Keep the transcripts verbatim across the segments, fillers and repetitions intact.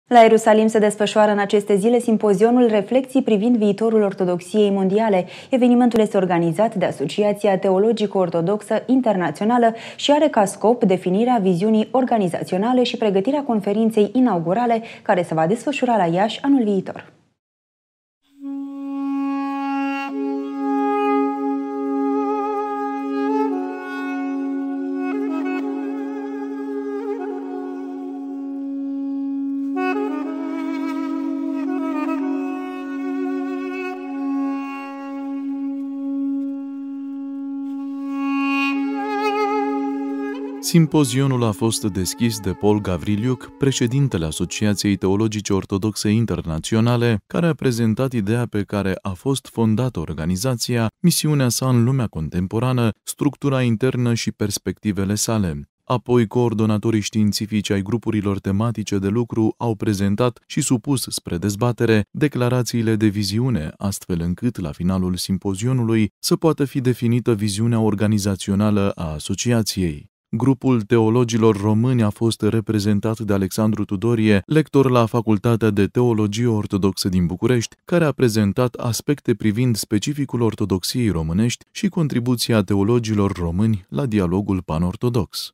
La Ierusalim se desfășoară în aceste zile simpozionul Reflecții privind viitorul ortodoxiei mondiale. Evenimentul este organizat de Asociația Teologico-Ortodoxă Internațională și are ca scop definirea viziunii organizaționale și pregătirea conferinței inaugurale, care se va desfășura la Iași anul viitor. Simpozionul a fost deschis de Paul Gavriliuc, președintele Asociației Teologice Ortodoxe Internaționale, care a prezentat ideea pe care a fost fondată organizația, misiunea sa în lumea contemporană, structura internă și perspectivele sale. Apoi, coordonatorii științifici ai grupurilor tematice de lucru au prezentat și supus spre dezbatere declarațiile de viziune, astfel încât, la finalul simpozionului, să poată fi definită viziunea organizațională a asociației. Grupul teologilor români a fost reprezentat de Alexandru Tudorie, lector la Facultatea de Teologie Ortodoxă din București, care a prezentat aspecte privind specificul ortodoxiei românești și contribuția teologilor români la dialogul panortodox.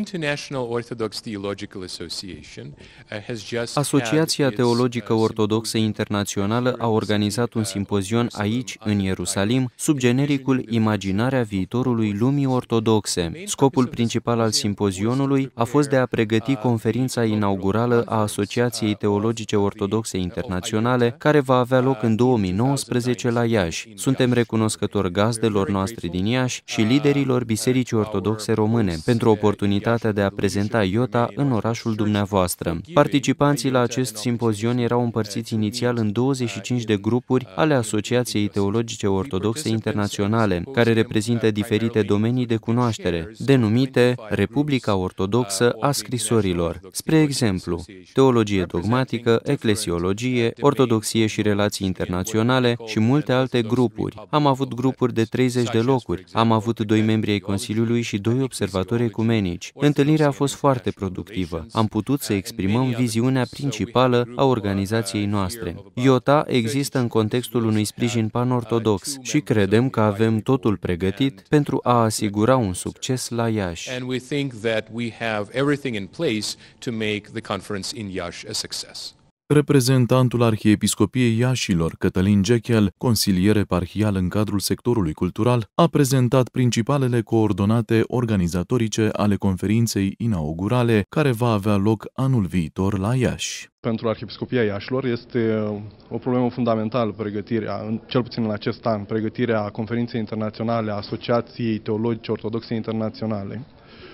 Asociația Teologică Ortodoxă Internațională a organizat un simpozion aici, în Ierusalim, sub genericul Imaginarea viitorului lumii ortodoxe. Scopul principal al simpozionului a fost de a pregăti conferința inaugurală a Asociației Teologice Ortodoxe Internaționale, care va avea loc în două mii nouăsprezece la Iași. Suntem recunoscători gazdelor noastre din Iași și liderilor Bisericii Ortodoxe Române pentru oportunitatea oportunitatea de a prezenta Iota în orașul dumneavoastră. Participanții la acest simpozion erau împărțiți inițial în douăzeci și cinci de grupuri ale Asociației Teologice Ortodoxe Internaționale, care reprezintă diferite domenii de cunoaștere, denumite Republica Ortodoxă a Scrisorilor. Spre exemplu, teologie dogmatică, eclesiologie, ortodoxie și relații internaționale și multe alte grupuri. Am avut grupuri de treizeci de locuri, am avut doi membri ai Consiliului și doi observatori ecumenici. Întâlnirea a fost foarte productivă. Am putut să exprimăm viziunea principală a organizației noastre. Iota există în contextul unui sprijin panortodox și credem că avem totul pregătit pentru a asigura un succes la Iași. Reprezentantul Arhiepiscopiei Iașilor, Cătălin Gechel, consilier eparhial în cadrul sectorului cultural, a prezentat principalele coordonate organizatorice ale conferinței inaugurale, care va avea loc anul viitor la Iași. Pentru Arhiepiscopia Iașilor este o problemă fundamentală pregătirea, cel puțin în acest an, pregătirea conferinței internaționale a Asociației Teologice Ortodoxe Internaționale.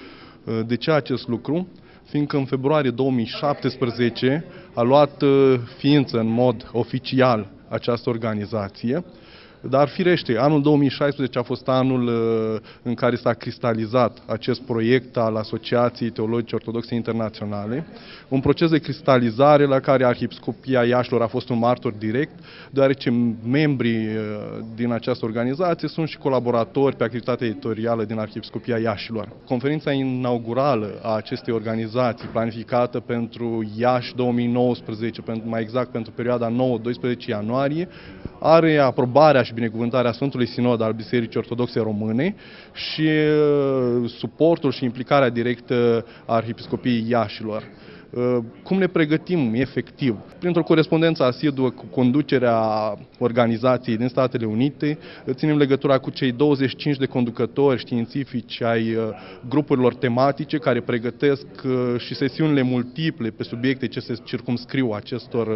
De ce acest lucru? Fiindcă în februarie două mii șaptesprezece a luat ființă în mod oficial această organizație, dar firește, anul două mii șaisprezece a fost anul în care s-a cristalizat acest proiect al Asociației Teologice Ortodoxe Internaționale, un proces de cristalizare la care Arhiepiscopia Iașilor a fost un martor direct, deoarece membrii din această organizație sunt și colaboratori pe activitatea editorială din Arhiepiscopia Iașilor. Conferința inaugurală a acestei organizații, planificată pentru Iași două mii nouăsprezece, mai exact pentru perioada nouă doisprezece ianuarie, are aprobarea și binecuvântarea Sfântului Sinod al Bisericii Ortodoxe Române și suportul și implicarea directă a Arhiepiscopiei Iașilor. Cum ne pregătim efectiv? Printr-o corespondență asiduă cu conducerea organizației din Statele Unite, ținem legătura cu cei douăzeci și cinci de conducători științifici ai grupurilor tematice care pregătesc și sesiunile multiple pe subiecte ce se circumscriu acestor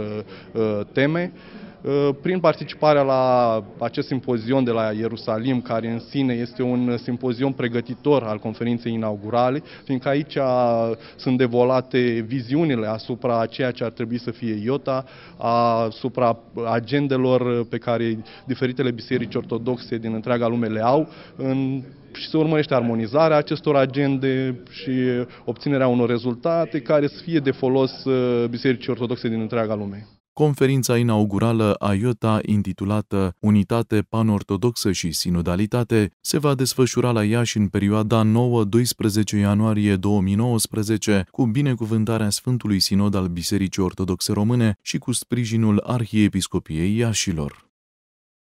teme. Prin participarea la acest simpozion de la Ierusalim, care în sine este un simpozion pregătitor al conferinței inaugurale, fiindcă aici sunt devolate viziunile asupra ceea ce ar trebui să fie Iota, asupra agendelor pe care diferitele biserici ortodoxe din întreaga lume le au, în și se urmărește armonizarea acestor agende și obținerea unor rezultate care să fie de folos bisericii ortodoxe din întreaga lume. Conferința inaugurală a I O T A, intitulată Unitate Panortodoxă și Sinodalitate, se va desfășura la Iași în perioada nouă doisprezece ianuarie două mii nouăsprezece, cu binecuvântarea Sfântului Sinod al Bisericii Ortodoxe Române și cu sprijinul Arhiepiscopiei Iașilor.